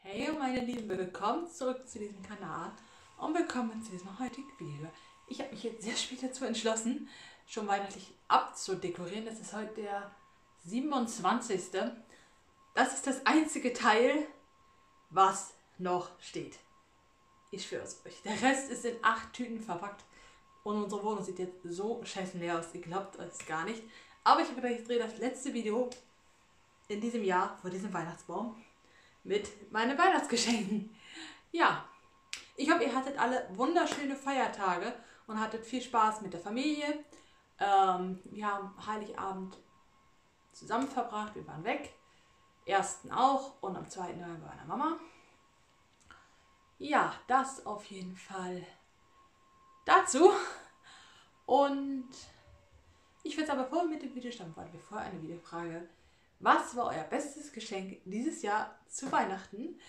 Hey meine Lieben, willkommen zurück zu diesem Kanal und willkommen zu diesem heutigen Video. Ich habe mich jetzt sehr spät dazu entschlossen, schon weihnachtlich abzudekorieren. Das ist heute der 27. Das ist das einzige Teil, was noch steht. Ich schwöre es euch. Der Rest ist in 8 Tüten verpackt und unsere Wohnung sieht jetzt so scheiße leer aus. Ihr glaubt es gar nicht. Aber ich habe gedacht, ich drehe das letzte Video in diesem Jahr vor diesem Weihnachtsbaum mit meinen Weihnachtsgeschenken. Ja, ich hoffe, ihr hattet alle wunderschöne Feiertage und hattet viel Spaß mit der Familie. Wir haben Heiligabend zusammen verbracht, wir waren weg. Ersten auch und am zweiten waren wir bei meiner Mama. Ja, das auf jeden Fall dazu. Und ich würde aber vorher mit dem Video starten, weil wir vorher eine Videofrage. Was war euer bestes Geschenk dieses Jahr zu Weihnachten?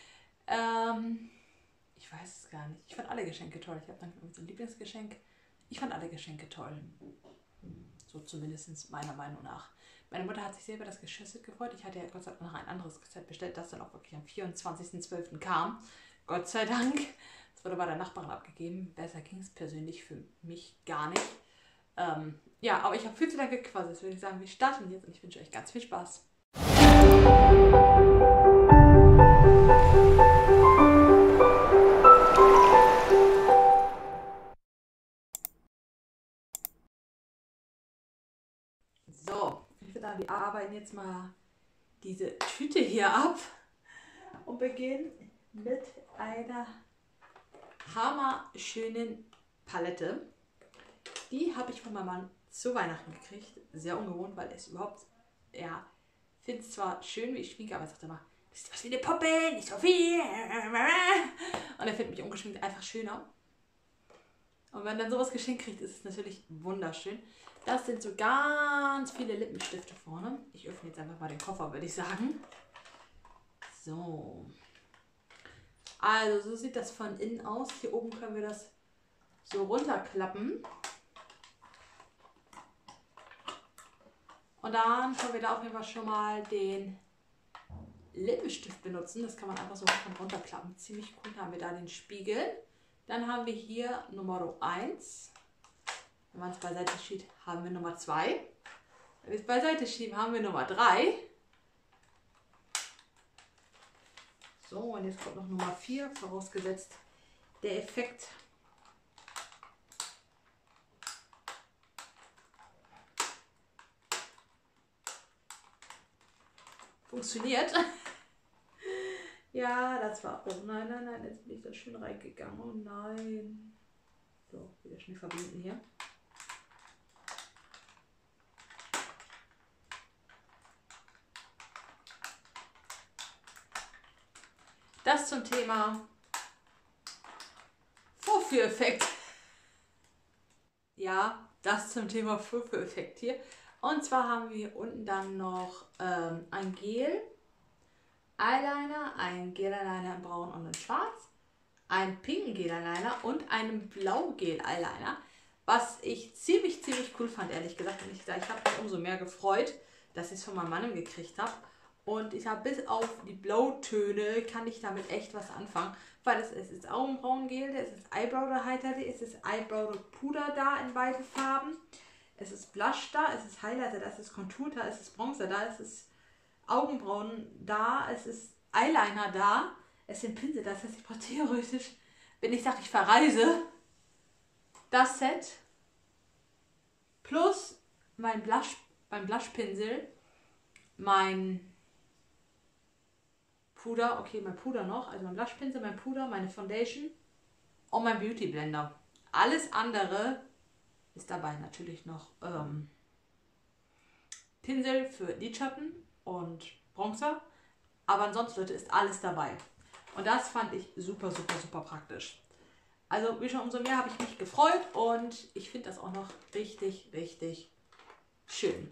Ich weiß es gar nicht. Ich fand alle Geschenke toll. Ich habe dann so ein Lieblingsgeschenk. Ich fand alle Geschenke toll. So zumindest meiner Meinung nach. Meine Mutter hat sich sehr über das Geschirrset gefreut. Ich hatte ja Gott sei Dank noch ein anderes Set bestellt, das dann auch wirklich am 24.12. kam. Gott sei Dank. Das wurde bei der Nachbarin abgegeben. Besser ging es persönlich für mich gar nicht. Ja, aber ich habe viel zu lange gequasselt. Jetzt würde ich sagen, wir starten jetzt und ich wünsche euch ganz viel Spaß. So, ich würde sagen, wir arbeiten jetzt mal diese Tüte hier ab und beginnen mit einer hammerschönen Palette. Die habe ich von meinem Mann zu Weihnachten gekriegt. Sehr ungewohnt, weil es überhaupt, ja, finde es zwar schön, wie ich schminke, aber er sagt immer, das ist was wie eine Puppe, nicht so viel. Und er findet mich ungeschminkt einfach schöner. Und wenn man dann sowas geschenkt kriegt, ist es natürlich wunderschön. Das sind so ganz viele Lippenstifte vorne. Ich öffne jetzt einfach mal den Koffer, würde ich sagen. So. Also so sieht das von innen aus. Hier oben können wir das so runterklappen. Und dann können wir da auf jeden Fall schon mal den Lippenstift benutzen. Das kann man einfach so runterklappen. Ziemlich cool. Dann haben wir da den Spiegel. Dann haben wir hier Nummer 1. Wenn man es beiseite schiebt, haben wir Nummer 2. Wenn wir es beiseite schieben, haben wir Nummer 3. So, und jetzt kommt noch Nummer 4, vorausgesetzt der Effekt funktioniert. Ja, das war... Oh nein, nein, nein, jetzt bin ich da schön reingegangen. Oh nein. So, wieder schnell verbinden hier. Das zum Thema Vorführeffekt. Ja, das zum Thema Vorführeffekt hier. Und zwar haben wir hier unten dann noch ein Gel Eyeliner, ein Gel Eyeliner in braun und in schwarz, einen pinken Gel Eyeliner und einen blau Gel Eyeliner, was ich ziemlich cool fand, ehrlich gesagt. Und ich habe mich umso mehr gefreut, dass ich es von meinem Mann gekriegt habe. Und ich habe bis auf die Blautöne kann ich damit echt was anfangen, weil es ist Augenbrauengel, es ist Eyebrow Highlighter, es ist Eyebrow Puder da in beiden Farben. Es ist Blush da, es ist Highlighter da, es ist Contour da, es ist Bronzer da, es ist Augenbrauen da, es ist Eyeliner da, es sind Pinsel da. Das heißt, ich brauche theoretisch, wenn ich sage, ich verreise, das Set plus mein Blushpinsel, mein Puder, okay, mein Puder noch, also mein Blushpinsel, mein Puder, meine Foundation und mein Beauty Blender. Alles andere ist dabei natürlich noch Pinsel für Lidschatten und Bronzer. Aber ansonsten, Leute, ist alles dabei. Und das fand ich super praktisch. Also, wie schon, umso mehr habe ich mich gefreut und ich finde das auch noch richtig schön.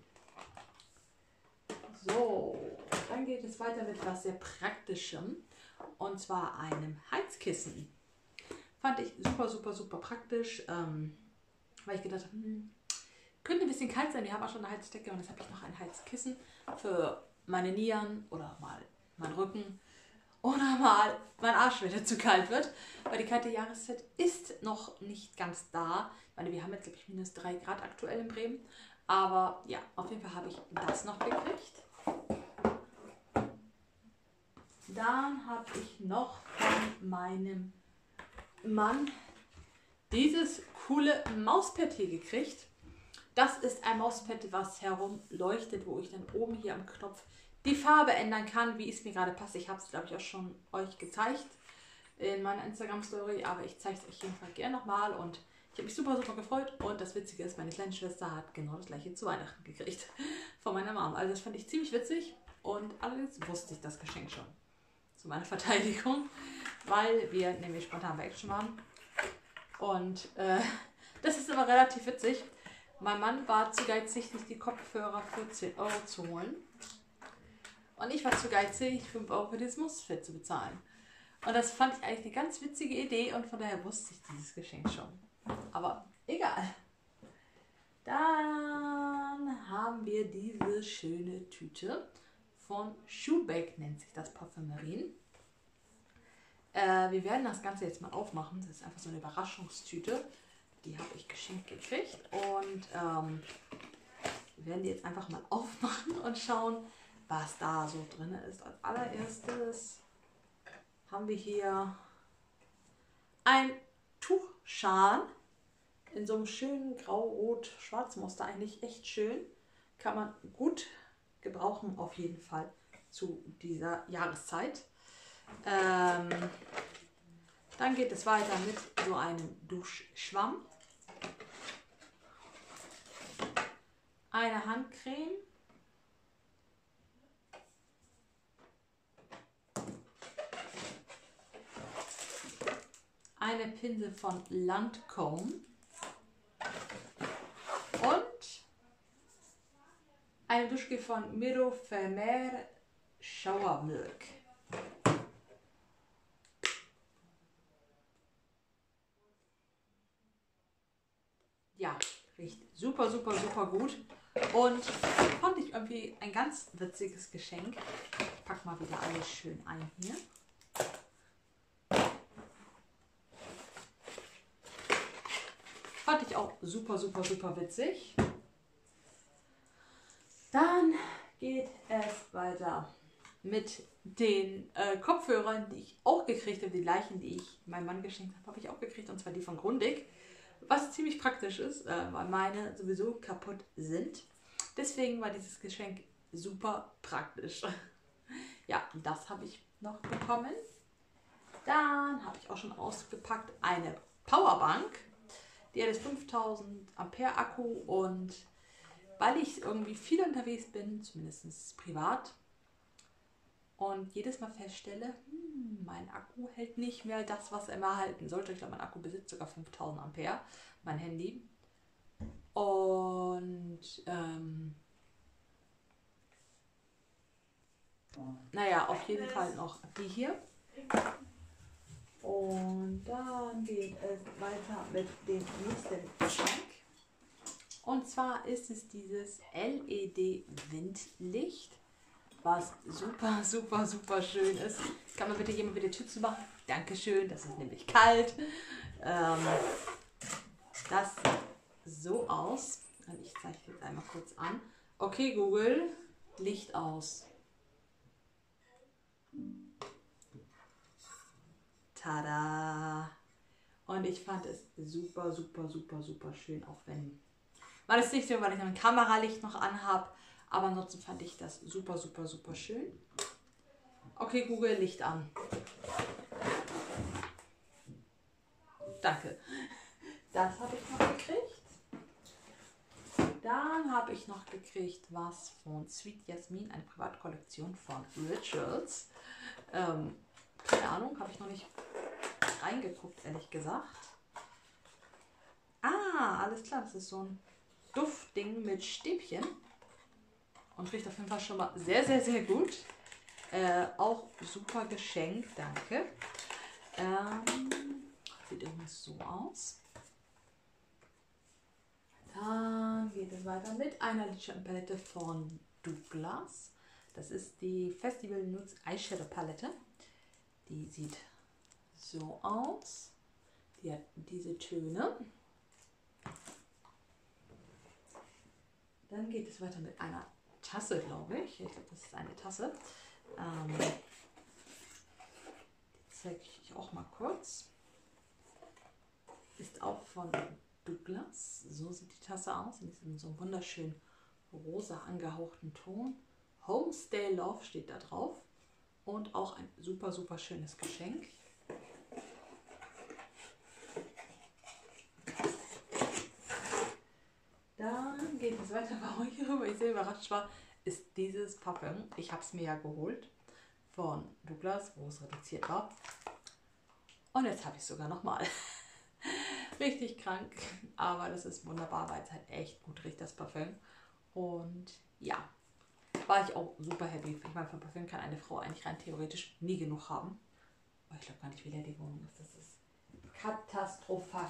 So, dann geht es weiter mit etwas sehr Praktischem. Und zwar einem Heizkissen. Fand ich super praktisch. Weil ich gedacht habe, könnte ein bisschen kalt sein. Wir haben auch schon eine Heizdecke und jetzt habe ich noch ein Heizkissen für meine Nieren oder mal meinen Rücken. oder mal mein Arsch wieder zu kalt wird, weil die kalte Jahreszeit ist noch nicht ganz da. Ich meine, wir haben jetzt, glaube ich, -3 Grad aktuell in Bremen. Aber ja, auf jeden Fall habe ich das noch gekriegt. Dann habe ich noch von meinem Mann dieses coole Mauspad hier gekriegt. Das ist ein Mauspad, was herumleuchtet, wo ich dann oben hier am Knopf die Farbe ändern kann, wie es mir gerade passt. Ich habe es, glaube ich, auch schon euch gezeigt in meiner Instagram-Story, aber ich zeige es euch jedenfalls gerne nochmal und ich habe mich super, super gefreut. Und das Witzige ist, meine kleine Schwester hat genau das gleiche zu Weihnachten gekriegt von meiner Mom. Also das fand ich ziemlich witzig und allerdings wusste ich das Geschenk schon. Zu meiner Verteidigung, weil wir nämlich spontan bei Action waren. Und das ist aber relativ witzig. Mein Mann war zu geizig, sich die Kopfhörer für 10 Euro zu holen. Und ich war zu geizig, 5 Euro für dieses Mustfit zu bezahlen. Und das fand ich eigentlich eine ganz witzige Idee und von daher wusste ich dieses Geschenk schon. Aber egal. Dann haben wir diese schöne Tüte von Schubeck, nennt sich das Parfümerien. Wir werden das Ganze jetzt mal aufmachen. Das ist einfach so eine Überraschungstüte. Die habe ich geschenkt gekriegt. Und wir werden die jetzt einfach mal aufmachen und schauen, was da so drin ist. Als allererstes haben wir hier ein Tuchschal in so einem schönen Grau-Rot-Schwarz-Muster. Eigentlich echt schön. Kann man gut gebrauchen auf jeden Fall zu dieser Jahreszeit. Dann geht es weiter mit so einem Duschschwamm, eine Handcreme, eine Pinsel von Lancôme und eine Duschgel von Miro Fermer Shower Milk. Ja, riecht super, super, super gut und fand ich irgendwie ein ganz witziges Geschenk. Ich pack mal wieder alles schön ein hier. Fand ich auch super, super, super witzig. Dann geht es weiter mit den Kopfhörern, die ich auch gekriegt habe. Die gleichen, die ich meinem Mann geschenkt habe, habe ich auch gekriegt. Und zwar die von Grundig. Was ziemlich praktisch ist, weil meine sowieso kaputt sind. Deswegen war dieses Geschenk super praktisch. Ja, das habe ich noch bekommen. Dann habe ich auch schon ausgepackt eine Powerbank. Die hat jetzt 5000 Ampere Akku und weil ich irgendwie viel unterwegs bin, zumindest privat, und jedes Mal feststelle, mein Akku hält nicht mehr das, was er immer halten sollte. Ich glaube, mein Akku besitzt sogar 5000 Ampere, mein Handy. Und naja, auf jeden Fall noch die hier. Und dann geht es weiter mit dem nächsten Geschenk. Und zwar ist es dieses LED-Windlicht, was super, super, super schön ist. Kann man bitte jemand wieder die Tür zu machen? Dankeschön, das ist nämlich kalt. Das sieht so aus. Und ich zeige es jetzt einmal kurz an. Okay, Google, Licht aus. Tada! Und ich fand es super, super, super, super schön, auch wenn man es nicht so, weil ich ein Kameralicht noch anhabe. Aber ansonsten fand ich das super, super, super schön. Okay, Google, Licht an. Danke. Das habe ich noch gekriegt. Dann habe ich noch gekriegt was von Sweet Jasmin, eine Privatkollektion von Rituals. Keine Ahnung, habe ich noch nicht reingeguckt, ehrlich gesagt. Ah, alles klar, das ist so ein Duftding mit Stäbchen. Und riecht auf jeden Fall schon mal sehr, sehr, sehr gut. Auch super Geschenk, danke. Sieht irgendwie so aus. Dann geht es weiter mit einer Lidschattenpalette von Douglas. Das ist die Festival Nudes Eyeshadow Palette. Die sieht so aus. Die hat diese Töne. Dann geht es weiter mit einer Tasse, glaube ich. Ich glaube, das ist eine Tasse. Die zeige ich auch mal kurz. Ist auch von Douglas. So sieht die Tasse aus. In diesem so wunderschönen rosa angehauchten Ton. Homestay Love steht da drauf. Und auch ein super, super schönes Geschenk. Dann geht es weiter, warum ich hierüber sehr überrascht war, ist dieses Parfüm. Ich habe es mir ja geholt von Douglas, wo es reduziert war. Und jetzt habe ich es sogar nochmal. Richtig krank, aber das ist wunderbar, weil es halt echt gut riecht, das Parfüm. Und ja, war ich auch super happy. Ich meine, von Parfüm kann eine Frau eigentlich rein theoretisch nie genug haben. Aber ich glaube gar nicht, wie leer die Wohnung ist. Das ist katastrophal.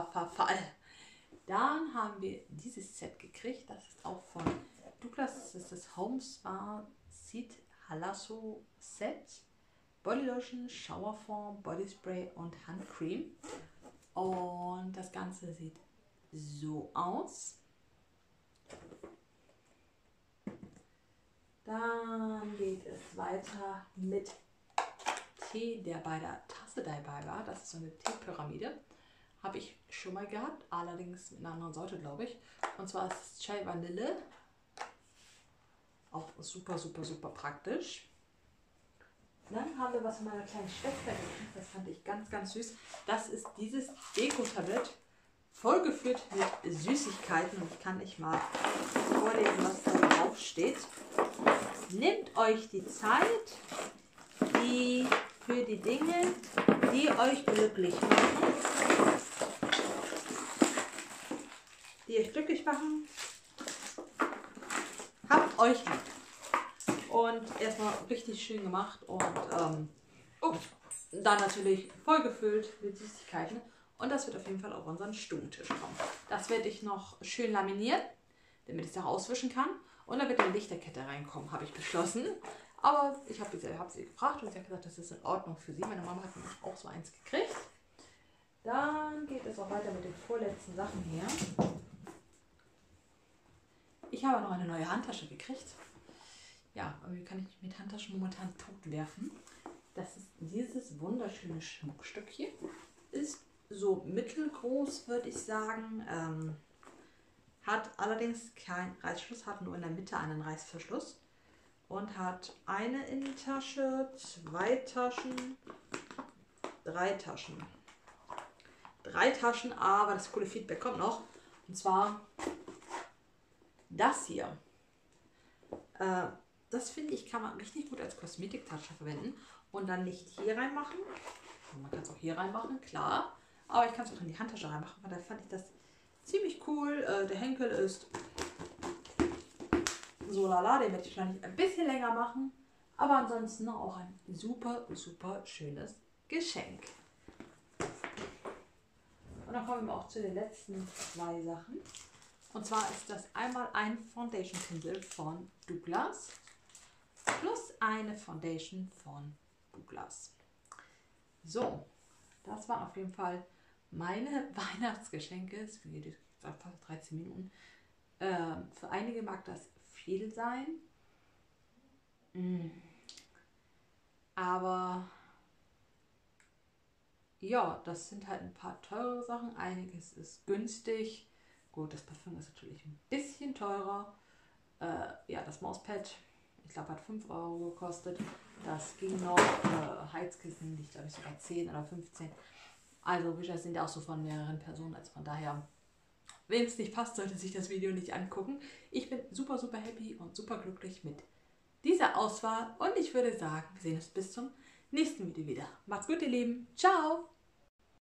Dann haben wir dieses Set gekriegt. Das ist auch von Douglas. Das ist das Home Spa Seed Halasso Set. Body Lotion, Showerform, Body Spray und Handcreme. Und das Ganze sieht so aus. Dann geht es weiter mit Tee, der bei der Tasse dabei war. Das ist so eine Teepyramide. Habe ich schon mal gehabt, allerdings mit einer anderen Sorte, glaube ich. Und zwar ist es Chai Vanille. Auch super, super, super praktisch. Dann haben wir was von meiner kleinen Schwester gekriegt. Das fand ich ganz, ganz süß. Das ist dieses Deko-Tablett, vollgefüllt mit Süßigkeiten. Und ich kann nicht mal vorlesen, was da drauf steht. Nehmt euch die Zeit, für die Dinge, die euch glücklich machen. Habt euch lieb. Und erstmal richtig schön gemacht und dann natürlich vollgefüllt mit Süßigkeiten. Und das wird auf jeden Fall auf unseren Stubentisch kommen. Das werde ich noch schön laminieren, damit ich es auch auswischen kann. Und da wird eine Lichterkette reinkommen, habe ich beschlossen. Aber ich habe sie gefragt und sie hat gesagt, das ist in Ordnung für sie. Meine Mama hat nämlich auch so eins gekriegt. Dann geht es auch weiter mit den vorletzten Sachen hier. Ich habe noch eine neue Handtasche gekriegt. Ja, irgendwie kann ich mit Handtaschen momentan tot werfen. Das ist dieses wunderschöne Schmuckstück hier. Ist so mittelgroß, würde ich sagen. Hat allerdings keinen Reißverschluss, hat nur in der Mitte einen Reißverschluss. Und hat eine Innentasche, 2 Taschen, 3 Taschen. 3 Taschen, aber das coole Feedback kommt noch. Und zwar das hier. Das finde ich, kann man richtig gut als Kosmetiktasche verwenden. Und dann nicht hier reinmachen. Man kann es auch hier reinmachen, klar. Aber ich kann es auch in die Handtasche reinmachen, weil da fand ich das ziemlich cool. Der Henkel ist so lala, den werde ich wahrscheinlich ein bisschen länger machen. Aber ansonsten auch ein super, super schönes Geschenk. Und dann kommen wir auch zu den letzten 2 Sachen. Und zwar ist das einmal ein Foundation Pinsel von Douglas plus eine Foundation von Douglas. So, das waren auf jeden Fall meine Weihnachtsgeschenke. Es geht fast 13 Minuten. Für einige mag das viel sein. Aber ja, das sind halt ein paar teure Sachen. Einiges ist günstig. Gut, das Parfüm ist natürlich ein bisschen teurer. Ja, das Mauspad, ich glaube, hat 5 Euro gekostet. Das ging noch. Heizkissen, die glaube ich sogar 10 oder 15. Also Wischer sind ja auch so von mehreren Personen. Also von daher, wenn es nicht passt, sollte sich das Video nicht angucken. Ich bin super, super happy und super glücklich mit dieser Auswahl. Und ich würde sagen, wir sehen uns bis zum nächsten Video wieder. Macht's gut, ihr Lieben. Ciao!